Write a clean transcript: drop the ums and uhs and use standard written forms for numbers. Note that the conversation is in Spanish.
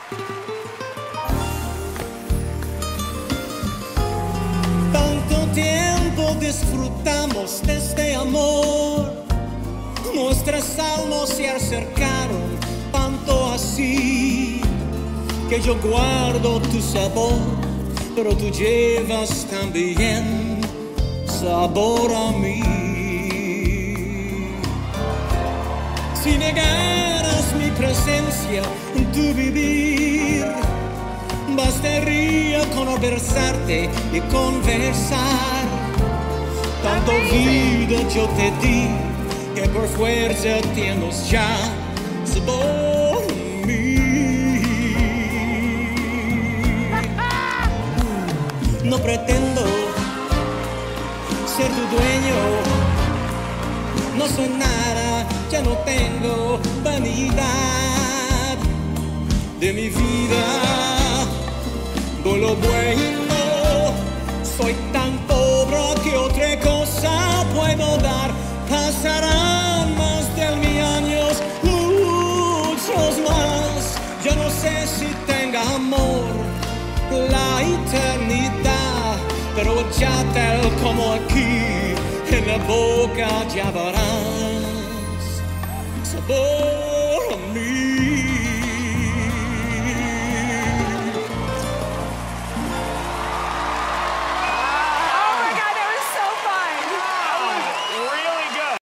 Tanto tiempo disfrutamos de este amor, nuestras almas se acercaron tanto así, que yo guardo tu sabor, pero tú llevas también sabor a mí. Si negaras mi presencia en tu vivir, bastaría con abrazarte y conversar. Tanto vida yo te di, que por fuerza tienes ya sabor en mí. No pretendo ser tu dueño, no soy nada, ya no tengo vanidad de mi vida. Por lo bueno, soy tan pobre que otra cosa puedo dar. Pasarán más de 1000 años, muchos más. Yo no sé si tenga amor la eternidad, pero ya tal como aquí en la boca ya verás sabor.